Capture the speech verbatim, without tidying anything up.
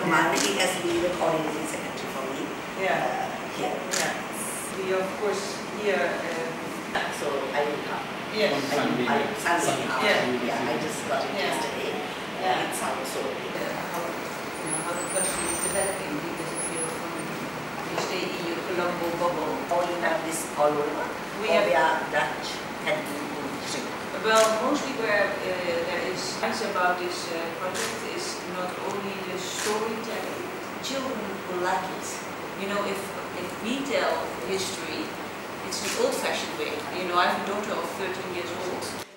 Trincomalee. He has been the coordinating secretary for me. Yeah. Uh, here. Yeah. We of course here. Uh, so I will come. Yes. I, I, Sunday. Yeah. Yeah. I just got it Yeah. yesterday. Yeah. It sounds so. Uh, how, you know, how the country is developing, because if you're from, you stay in your Colombo bubble. Or you have this all over. We or have we are Dutch and Sri. Well, mostly where uh, there is nice about this uh, project is not only the storytelling. Children will like it. You know, if if we tell history, it's the old-fashioned way. You know, I have a daughter of thirteen years old.